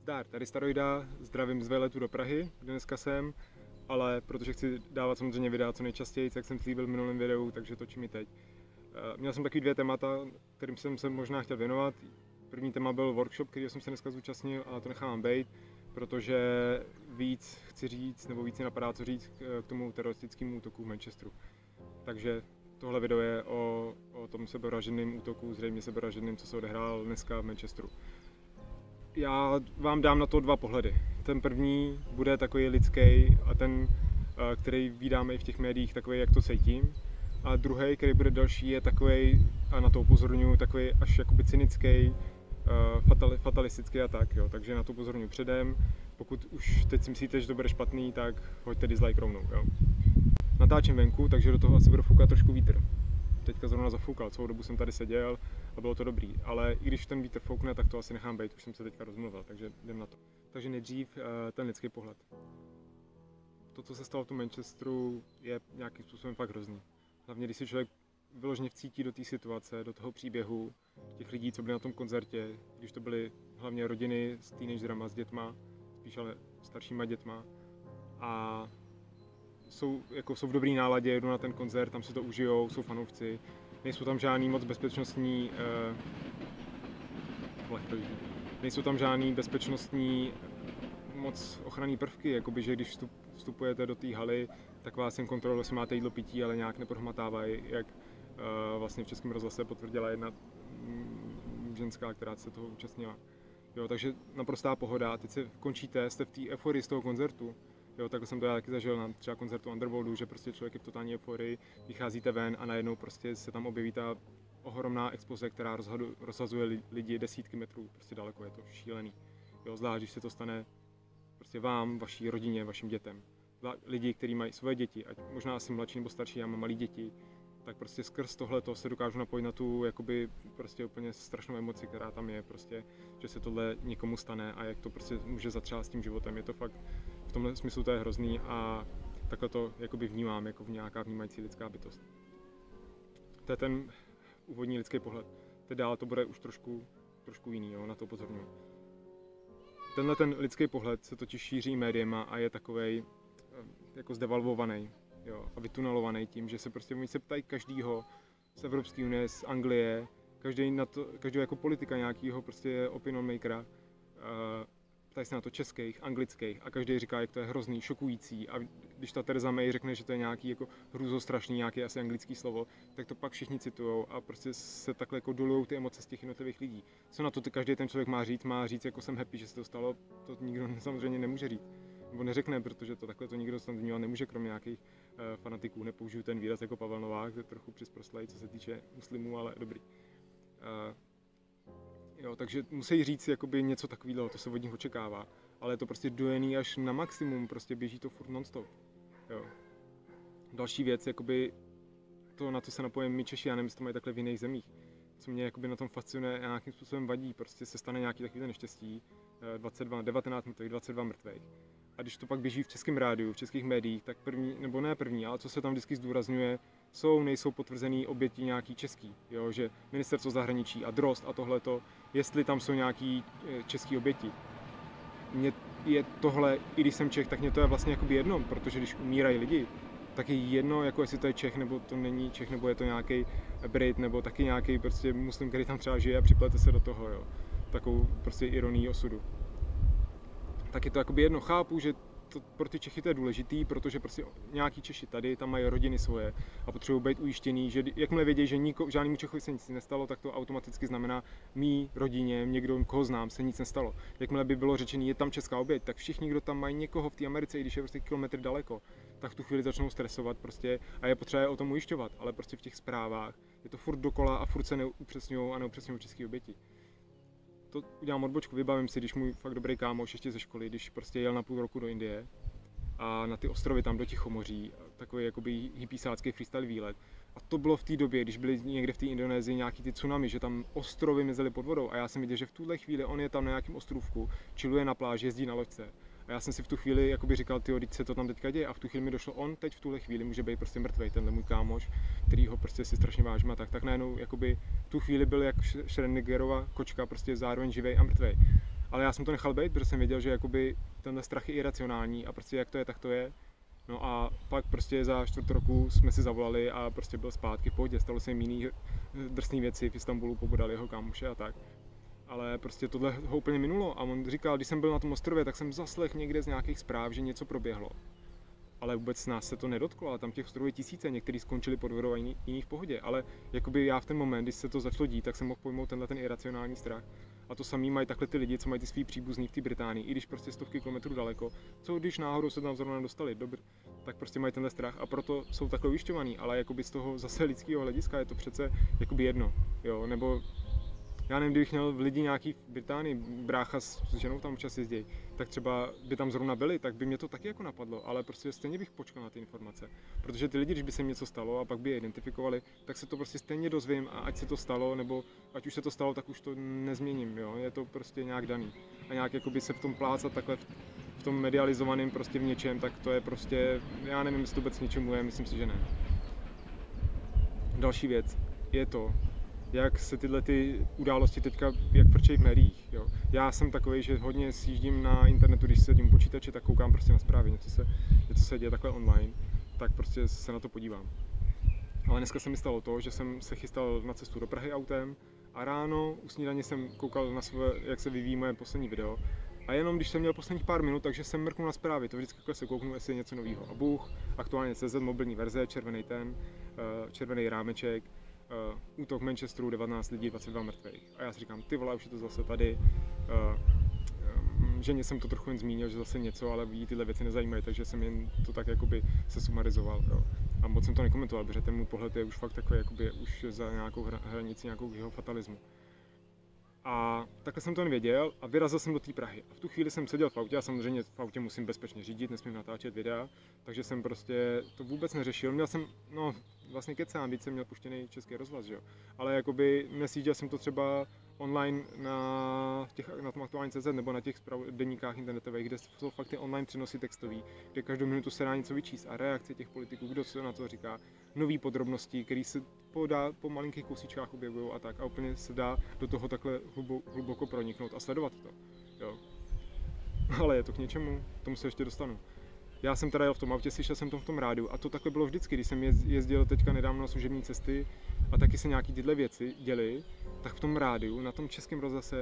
Zdar, tady Staroida, zdravím z veletu do Prahy, kde dneska jsem, ale protože chci dávat samozřejmě videa co nejčastěji, jak jsem slíbil v minulém videu, takže točím i teď. Měl jsem takový 2 témata, kterým jsem se možná chtěl věnovat. První téma byl workshop, který jsem se dneska zúčastnil, ale to nechám být, protože víc chci říct, nebo víc mě napadá co říct k tomu teroristickému útoku v Manchesteru. Takže tohle video je o tom sebevražedném útoku, zřejmě sebevražedném, co se odehrál dneska v Manchesteru. Já vám dám na to 2 pohledy. Ten první bude takový lidský a ten, který vídáme i v těch médiích, takový, jak to cítím. A druhý, který bude další, je takový, a na to upozorňuji, takový až jakoby cynický, fatalistický a tak, jo. Takže na to upozorňuji předem. Pokud už teď si myslíte, že to bude špatný, tak hoďte dislike rovnou, jo. Natáčím venku, takže do toho asi bude foukat trošku vítr. Teďka zrovna zafoukal, celou dobu jsem tady seděl a bylo to dobrý, ale i když ten vítr foukne, tak to asi nechám být, už jsem se teďka rozmluvil, takže jdem na to. Takže nejdřív ten lidský pohled. To, co se stalo v tom Manchesteru, je nějakým způsobem fakt hrozný. Hlavně, když si člověk vyloženě vcítí do té situace, do toho příběhu těch lidí, co byli na tom koncertě, když to byly hlavně rodiny s teenagerama, s dětma, spíš ale staršíma dětma, a jsou v dobrý náladě, jedou na ten koncert, tam si to užijou, jsou fanoušci, nejsou tam žádný moc bezpečnostní, moc ochranný prvky, jakoby, že když vstupujete do té haly, tak vás jen kontrolují, jestli máte jídlo, pití, ale nějak neprohmatávají, jak vlastně v Českém rozhlase potvrdila jedna ženská, která se toho účastnila. Jo, takže naprostá pohoda, teď se končíte, jste v té euforii z toho koncertu. Jo, takhle jsem to já taky zažil na třeba koncertu Underworldu, že prostě člověk je v totální euforii, vycházíte ven a najednou prostě se tam objeví ta ohromná expoze, která rozhazuje lidi desítky metrů, prostě daleko, je to šílený. Jo, zvlášť, když se to stane prostě vám, vaší rodině, vašim dětem. Lidi, kteří mají svoje děti, ať možná asi mladší nebo starší, já mám malé děti, tak prostě skrz tohleto se dokážu napojit na tu jakoby prostě úplně strašnou emoci, která tam je, prostě, že se tohle někomu stane a jak to prostě může zatřást s tím životem. Je to fakt, v tomhle smyslu to je hrozný a takhle to jakoby vnímám jako nějaká vnímající lidská bytost. To je ten úvodní lidský pohled. Teď dál to bude už trošku jiný, jo, na to upozorňuji. Tenhle ten lidský pohled se totiž šíří médiema a je takovej jako zdevalvovaný, jo, a vytunelovaný tím, že se prostě oni se ptají každýho z Evropské unie, z Anglie, každého jako politika nějakého prostě opinion makera, ptají se na to českých, anglických a každý říká, jak to je hrozný, šokující, a když ta Theresa May řekne, že to je nějaký jako hrůzostrašný, nějaký asi anglický slovo, tak to pak všichni citujou a prostě se takhle jako dolujou ty emoce z těch jednotlivých lidí. Co na to každý ten člověk má říct, jako jsem happy, že se to stalo, to nikdo samozřejmě nemůže říct. Nebo neřekne, protože to takhle to nikdo snad nemůže, kromě nějakých fanatiků. Nepoužiju ten výraz jako Pavel Novák, to je trochu přisprostlej, co se týče muslimů, ale dobrý. Jo, takže musí říct jakoby něco takového, to se od nich očekává, ale je to prostě dojený až na maximum, prostě běží to furt non-stop. Jo. Další věc, jakoby to, na to se napojíme my Češi, já nevím, jestli to mají takhle v jiných zemích. Co mě jakoby na tom fascinuje a nějakým způsobem vadí, prostě se stane nějaký takový neštěstí, 19 mrtvých, 22 mrtvých. A když to pak běží v českém rádiu, v českých médiích, tak první, nebo ne první, ale co se tam vždycky zdůrazňuje, nejsou potvrzený oběti nějaký český, jo, že ministerstvo zahraničí a Drozd a tohleto, jestli tam jsou nějaký český oběti. Mně je tohle, i když jsem Čech, tak mě to je vlastně jakoby jedno, protože když umírají lidi, tak je jedno, jako jestli to je Čech, nebo to není Čech, nebo je to nějaký Brit, nebo taky nějaký prostě muslim, který tam třeba žije a připlete se do toho, jo. Takovou prostě ironii osudu. Tak je to jakoby jedno, chápu, že to pro ty Čechy to je důležitý, protože prostě nějaký Češi tady, tam mají rodiny svoje a potřebují být ujištěný, že jakmile vědí, že žádnému Čechovi se nic nestalo, tak to automaticky znamená mý rodině, někdo, koho znám, se nic nestalo. Jakmile by bylo řečený, je tam česká oběť, tak všichni, kdo tam mají někoho v té Americe, i když je prostě kilometr daleko, tak v tu chvíli začnou stresovat prostě a je potřeba o tom ujišťovat, ale prostě v těch zprávách je to furt dokola a furt se neupřesňují české oběti. To udělám odbočku, vybavím si, když můj fakt dobrý kámoš ještě ze školy, když prostě jel na půl roku do Indie a na ty ostrovy tam do Tichomoří, takový jakoby hippiesácký freestyle výlet. A to bylo v té době, když byli někde v té Indonésii nějaký ty tsunami, že tam ostrovy mizely pod vodou a já jsem viděl, že v tuhle chvíli on je tam na nějakém ostrovku, chilluje na pláži, jezdí na loďce. A já jsem si v tu chvíli jakoby říkal, tyjo, teď se to tam teďka děje, a v tu chvíli mi došlo, on teď v tuhle chvíli může být prostě mrtvej, tenhle můj kámoš, který ho prostě si strašně vážím a tak najednou jakoby v tu chvíli byl jak Schrödingerova kočka, prostě zároveň živej a mrtvej. Ale já jsem to nechal být, protože jsem věděl, že jakoby tenhle strach je iracionální a prostě jak to je, tak to je. No a pak prostě za čtvrt roku jsme si zavolali a prostě byl zpátky v pohodě. Stalo se jim jiný drsný věci v Istanbulu, pobodali jeho kámoše a tak. Ale prostě tohle ho úplně minulo a on říkal, když jsem byl na tom ostrově, tak jsem zaslech někde z nějakých zpráv, že něco proběhlo. Ale vůbec nás se to nedotklo, ale tam těch ostrovů je tisíce, některý skončili pod vodou a jiní v pohodě. Ale jakoby já v ten moment, když se to začalo dít, tak jsem mohl pojmout ten iracionální strach. A to samý mají takhle ty lidi, co mají ty svý příbuzní v té Británii, i když prostě stovky kilometrů daleko, co když náhodou se tam zrovna dostali, tak prostě mají tenhle strach a proto jsou takhle ujišťovaný, ale jakoby z toho zase lidského hlediska je to přece jakoby jedno, jo, nebo já nevím, kdybych měl lidi nějaký v Británii, brácha s ženou tam občas jezdí, tak třeba by tam zrovna byli, tak by mě to taky jako napadlo, ale prostě stejně bych počkal na ty informace. Protože ty lidi, když by se jim něco stalo a pak by je identifikovali, tak se to prostě stejně dozvím a ať se to stalo, nebo ať už se to stalo, tak už to nezměním, jo, je to prostě nějak daný. A nějak jakoby se v tom plácat takhle v tom medializovaném prostě v něčem, tak to je prostě, já nevím, jestli to vůbec něčemu je, myslím si, že ne. Další věc je to, jak se tyhle ty události teďka, jak frčejí v médiích. Jo. Já jsem takovej, že hodně sjíždím na internetu, když sedím u počítače, tak koukám prostě na zprávy, něco se děje takhle online, tak prostě se na to podívám. Ale dneska se mi stalo to, že jsem se chystal na cestu do Prahy autem a ráno u snídaně jsem koukal na jak se vyvíjí moje poslední video. A jenom když jsem měl posledních pár minut, takže jsem mrknul na zprávy, to vždycky se kouknu, jestli je něco nového. A bůh, aktuálně CZ, mobilní verze, červený rámeček, útok Manchesteru, 19 lidí, 22 mrtvých. A já si říkám, ty vole, už je to zase tady. Ženě jsem to trochu jen zmínil, že zase něco, ale jí tyhle věci nezajímají, takže jsem jen to tak jakoby se sumarizoval. Jo. A moc jsem to nekomentoval, protože ten můj pohled je už fakt takový, jakoby už za nějakou hranici nějakého fatalismu. A takhle jsem to nevěděl a vyrazil jsem do té Prahy. A v tu chvíli jsem seděl v autě a samozřejmě v autě musím bezpečně řídit, nesmím natáčet videa, takže jsem prostě to vůbec neřešil. Měl jsem, vlastně kecám, víc jsem měl puštěný Český rozhlas, že jo. Ale jakoby nesjížděl jsem to třeba online na tom aktuální CZ nebo na těch deníkách internetových, kde jsou fakt ty online přenosy textový, kde každou minutu se dá něco vyčíst a reakce těch politiků, kdo se na to říká, nový podrobnosti, které se po malinkých kousíčkách objevují a tak a úplně se dá do toho takhle hluboko proniknout a sledovat to. Jo. Ale je to k něčemu, k tomu se ještě dostanu. Já jsem teda jel v tom autě, slyšel jsem to v tom rádiu a to takhle bylo vždycky, když jsem jezdil teďka nedávno na služební cesty a taky se nějaký tyhle věci děly, tak v tom rádiu, na tom českém rozhlase,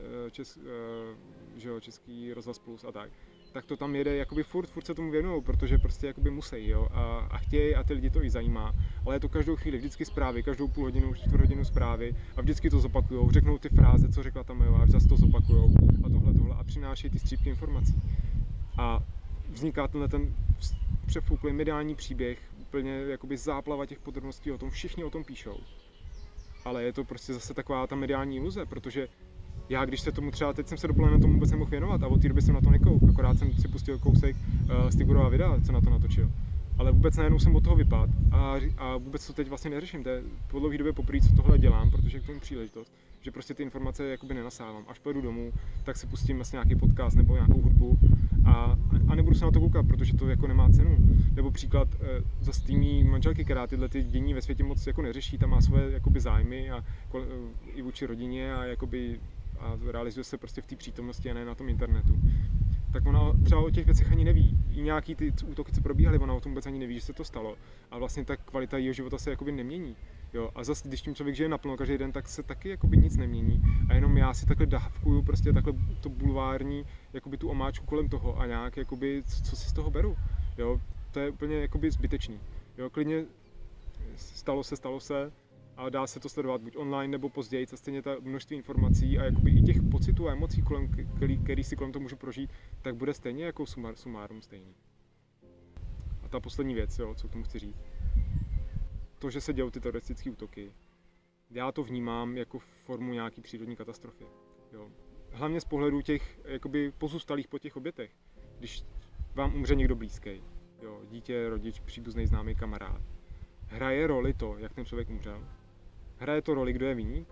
Český rozhlas plus a tak to tam jede jakoby furt se tomu věnujou, protože prostě jakoby musí, jo, a chtějí a ty lidi to i zajímá, ale je to každou chvíli, vždycky zprávy, každou půl hodinu, čtvrt hodinu zprávy a vždycky to zopakujou, řeknou ty fráze, co řekla ta Majová, zase to zopakujou a tohle a přinášejí ty střípky informací. A vzniká ten přefouklý mediální příběh, úplně jakoby záplava těch podrobností o tom, všichni o tom píšou. Ale je to prostě zase taková ta mediální iluze, protože já, když se tomu třeba, teď jsem se dopoledne tomu vůbec nemohl věnovat a od té doby jsem na to nekouk, akorát jsem si pustil kousek z Tigurova videa, co na to natočil. Ale vůbec najednou jsem od toho vypadl a vůbec to teď vlastně neřeším, to je po dlouhé době poprvé, co tohle dělám, protože k tomu příležitost, že prostě ty informace jakoby nenasávám. Až pojedu domů, tak si pustím vlastně nějaký podcast nebo nějakou hudbu a nebudu se na to koukat, protože to jako nemá cenu. Nebo příklad za mý manželky, která tyhle ty dění ve světě moc jako neřeší, tam má svoje jakoby zájmy a i vůči rodině a jakoby a realizuje se prostě v té přítomnosti a ne na tom internetu. Tak ona třeba o těch věcech ani neví. I nějaký ty útoky, co probíhaly, ona o tom vůbec ani neví, že se to stalo. A vlastně ta kvalita jejího života se jakoby nemění. Jo? A zase, když tím člověk žije naplno každý den, tak se taky jakoby nic nemění. A jenom já si takhle dávkuju prostě takhle to bulvární, jakoby tu omáčku kolem toho a nějak jakoby, co si z toho beru. Jo? To je úplně jakoby zbytečný. Jo? Klidně stalo se. A dá se to sledovat buď online nebo později, a stejně ta množství informací a jakoby i těch pocitů a emocí, který si kolem toho můžu prožít, tak bude stejně jako sumárum stejný. A ta poslední věc, jo, co k tomu chci říct. To, že se dějou ty teroristické útoky, já to vnímám jako formu nějaký přírodní katastrofy. Jo. Hlavně z pohledu těch jakoby pozůstalých po těch obětech. Když vám umře někdo blízký, jo, dítě, rodič, příbuzný, známý, kamarád, hraje roli to, jak ten člověk umřel? Hraje to roli, kdo je viník?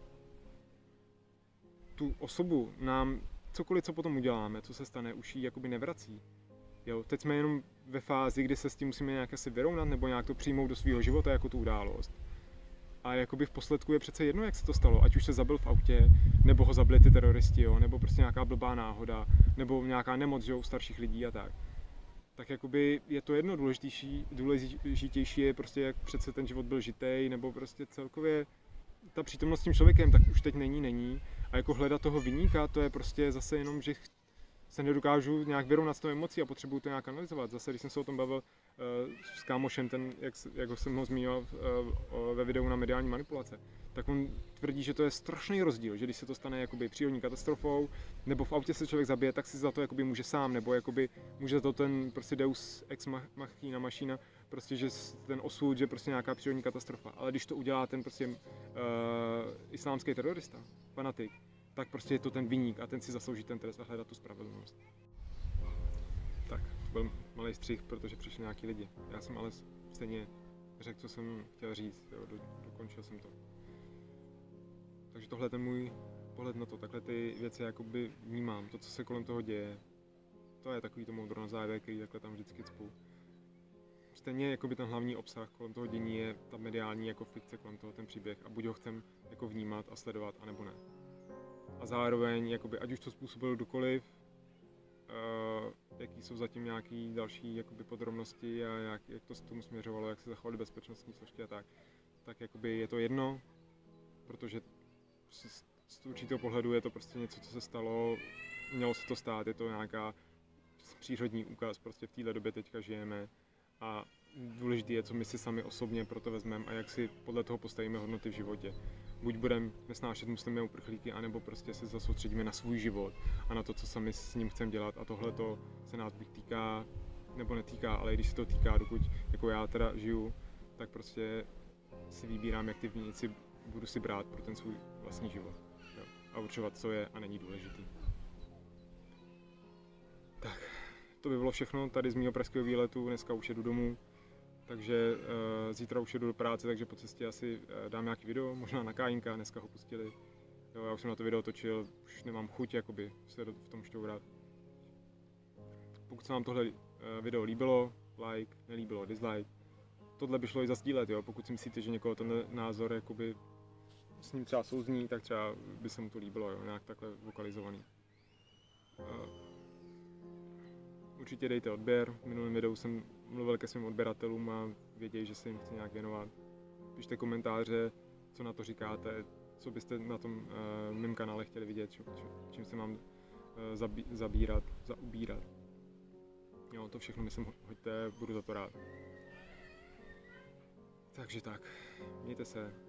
Tu osobu nám cokoliv, co potom uděláme, co se stane, už jí jakoby nevrací. Jo, teď jsme jenom ve fázi, kdy se s tím musíme nějak asi vyrovnat nebo nějak to přijmout do svého života jako tu událost. A jakoby v posledku je přece jedno, jak se to stalo, ať už se zabil v autě, nebo ho zabili ty teroristi, jo, nebo prostě nějaká blbá náhoda, nebo nějaká nemoc, že, u starších lidí a tak. Tak jakoby je to jedno, důležitější je prostě, jak přece ten život byl žitej, nebo prostě celkově ta přítomnost s tím člověkem, tak už teď není. A jako hledat toho viníka, to je prostě zase jenom, že se nedokážu nějak vyrovnat s tou emocí a potřebuju to nějak analyzovat. Zase, když jsem se o tom bavil s kámošem, jak jsem ho zmínil ve videu na mediální manipulace, tak on tvrdí, že to je strašný rozdíl, že když se to stane jakoby přírodní katastrofou, nebo v autě se člověk zabije, tak si za to jakoby může sám, nebo jakoby může za to ten prostě deus ex machina mašina, prostě, že ten osud, že prostě nějaká přírodní katastrofa. Ale když to udělá ten prostě islámský terorista, fanatik, tak prostě je to ten viník a ten si zaslouží ten trest a hledat tu spravedlnost. Tak, to byl malý střih, protože přišli nějaký lidi. Já jsem ale stejně řekl, co jsem chtěl říct, jo, dokončil jsem to. Takže tohle je ten můj pohled na to, takhle ty věci jakoby vnímám, to, co se kolem toho děje. To je takový to moudro na závěr, který takhle tam vždycky cpu. Stejně jakoby ten hlavní obsah kolem toho dění je ta mediální jako fikce kolem toho, ten příběh a buď ho chcem jako vnímat a sledovat, anebo ne. A zároveň, jakoby, ať už to způsobil kdokoliv, jaký jsou zatím nějaký další jakoby, podrobnosti a jak to s tomu směřovalo, jak se zachovaly bezpečnostní složky a tak jakoby, je to jedno, protože z určitého pohledu je to prostě něco, co se stalo, mělo se to stát, je to nějaká přírodní úkaz, prostě v této době teďka žijeme a důležité je, co my si sami osobně pro to vezmeme a jak si podle toho postavíme hodnoty v životě. Buď budeme nesnášet muslimy a uprchlíky, anebo prostě se zasoustředíme na svůj život a na to, co sami s ním chceme dělat a tohle to se nás buď týká, nebo netýká, ale i když se to týká, dokud jako já teda žiju, tak prostě si vybírám, jak ty vinici budu si brát pro ten svůj vlastní život. Jo. A určovat, co je a není důležitý. Tak, to by bylo všechno tady z mého pražského výletu, dneska už jedu domů. Takže zítra už jedu do práce, takže po cestě asi dám nějaký video, možná na Kájinka, dneska ho pustili. Jo, já už jsem na to video točil, už nemám chuť jakoby se v tom šťourat. Pokud se vám tohle video líbilo, like, nelíbilo, dislike. Tohle by šlo i zasdílet, jo, pokud si myslíte, že někoho ten názor jakoby s ním třeba souzní, tak třeba by se mu to líbilo, jo, nějak takhle vokalizovaný. Určitě dejte odběr, v minulém videu jsem mluvil ke svým odběratelům a vědějí, že se jim chci nějak věnovat. Pište komentáře, co na to říkáte, co byste na tom mém kanále chtěli vidět, čím se mám zaobírat. Jo, to všechno mi sem hoďte, budu za to rád. Takže tak, mějte se.